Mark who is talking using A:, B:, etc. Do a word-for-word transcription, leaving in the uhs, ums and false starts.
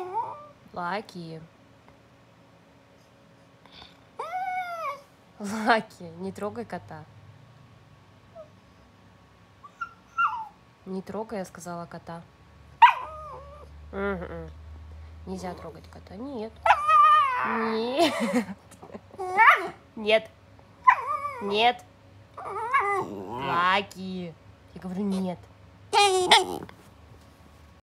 A: Лаки. Лаки, не трогай кота. Не трогай, я сказала, кота. Угу. Нельзя трогать кота. Нет. Нет. Нет. Нет. Лаки. Я говорю, нет.